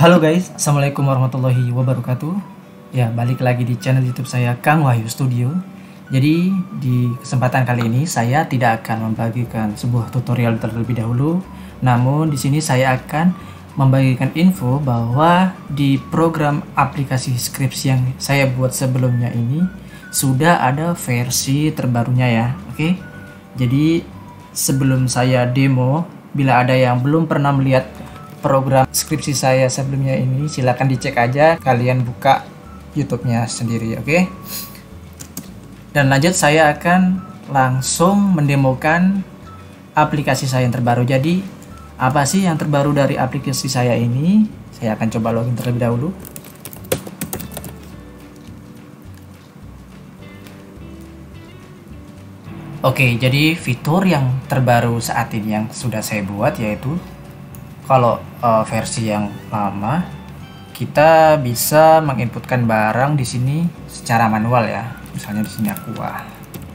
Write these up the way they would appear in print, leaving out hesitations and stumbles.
Halo guys, assalamualaikum warahmatullahi wabarakatuh. Ya, balik lagi di channel YouTube saya, Kang Wahyu Studio. Jadi di kesempatan kali ini saya tidak akan membagikan sebuah tutorial terlebih dahulu, namun di sini saya akan membagikan info bahwa di program aplikasi skripsi yang saya buat sebelumnya ini sudah ada versi terbarunya ya. Oke. Jadi sebelum saya demo, bila ada yang belum pernah melihat program skripsi saya sebelumnya ini, silahkan dicek aja, kalian buka YouTube-nya sendiri, oke? Dan lanjut, saya akan langsung mendemokan aplikasi saya yang terbaru. Jadi apa sih yang terbaru dari aplikasi saya ini? Saya akan coba login terlebih dahulu. Oke, jadi fitur yang terbaru saat ini yang sudah saya buat yaitu kalau versi yang lama kita bisa menginputkan barang di sini secara manual ya. Misalnya di sini Aqua.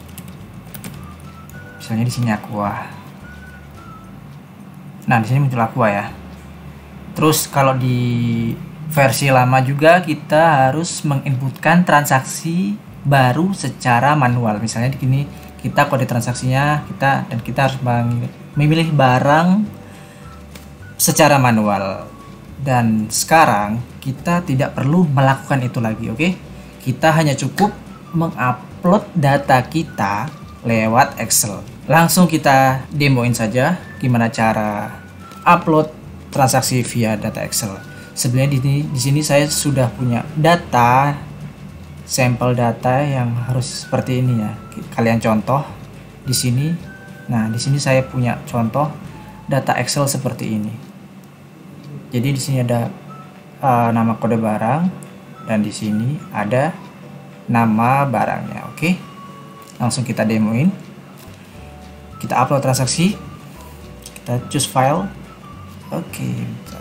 Nah, di sini muncul Aqua ya. Terus kalau di versi lama juga kita harus menginputkan transaksi baru secara manual. Misalnya di sini kita kode transaksinya kita harus memilih barang secara manual, dan sekarang kita tidak perlu melakukan itu lagi. Oke, kita hanya cukup mengupload data kita lewat Excel. Langsung kita demoin saja gimana cara upload transaksi via data Excel. Sebenarnya di sini saya sudah punya data, sampel data yang harus seperti ini ya. Kalian contoh di sini. Nah, di sini saya punya contoh data Excel seperti ini. Jadi di sini ada nama kode barang dan di sini ada nama barangnya. Oke, langsung kita demoin. Kita upload transaksi, kita choose file. Oke,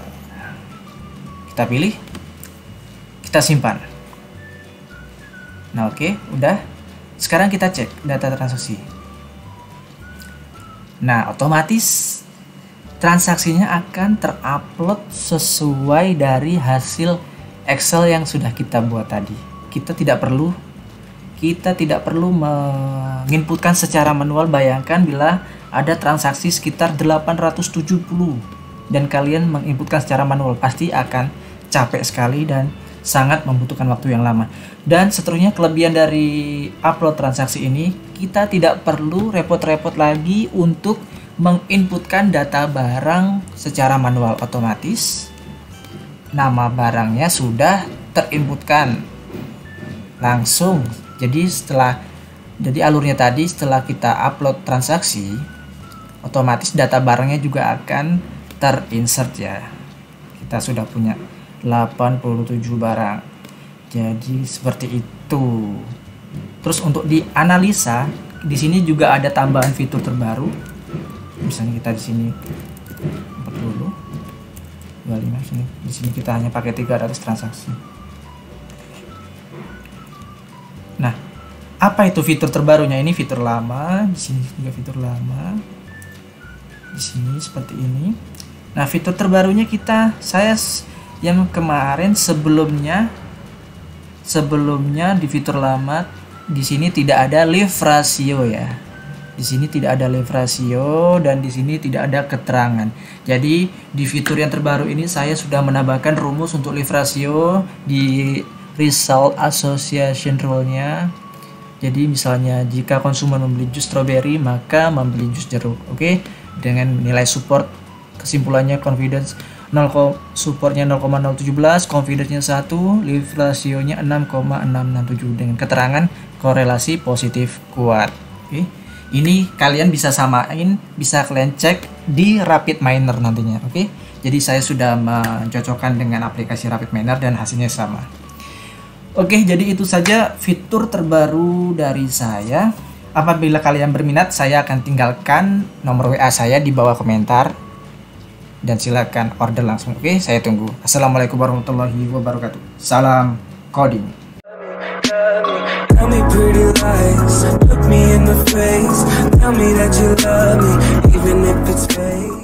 kita pilih, kita simpan. Nah, oke, udah. Sekarang kita cek data transaksi. Nah, otomatis transaksinya akan terupload sesuai dari hasil Excel yang sudah kita buat tadi. Kita tidak perlu menginputkan secara manual. Bayangkan bila ada transaksi sekitar 870 dan kalian menginputkan secara manual, pasti akan capek sekali dan sangat membutuhkan waktu yang lama. Dan seterusnya, kelebihan dari upload transaksi ini, kita tidak perlu repot-repot lagi untuk menginputkan data barang secara manual. Otomatis nama barangnya sudah terinputkan langsung. Jadi alurnya tadi, setelah kita upload transaksi, otomatis data barangnya juga akan terinsert ya. Kita sudah punya 87 barang. Jadi seperti itu. Terus untuk dianalisa, di sini juga ada tambahan fitur terbaru. Misalnya kita di sini 40, 25 sini. Di sini kita hanya pakai 300 transaksi. Nah, apa itu fitur terbarunya? Ini fitur lama, di sini juga fitur lama. Di sini seperti ini. Nah, fitur terbarunya saya yang kemarin sebelumnya di fitur lama di sini tidak ada leave ratio ya. Di sini tidak ada leave ratio dan di sini tidak ada keterangan. Jadi di fitur yang terbaru ini saya sudah menambahkan rumus untuk leave ratio di result association rule-nya. Jadi misalnya jika konsumen membeli jus strawberry, maka membeli jus jeruk. Oke, dengan nilai support, kesimpulannya confidence supportnya 0,017, confidence-nya 1, leave ratio-nya 6,667 dengan keterangan korelasi positif kuat. Oke. Ini kalian bisa samain, bisa kalian cek di RapidMiner nantinya. Oke. Jadi saya sudah mencocokkan dengan aplikasi RapidMiner dan hasilnya sama. Oke, jadi itu saja fitur terbaru dari saya. Apabila kalian berminat, saya akan tinggalkan nomor WA saya di bawah komentar dan silakan order langsung. Oke, saya tunggu. Assalamualaikum warahmatullahi wabarakatuh. Salam coding. Tell me pretty lies, look me in the face, tell me that you love me, even if it's fake.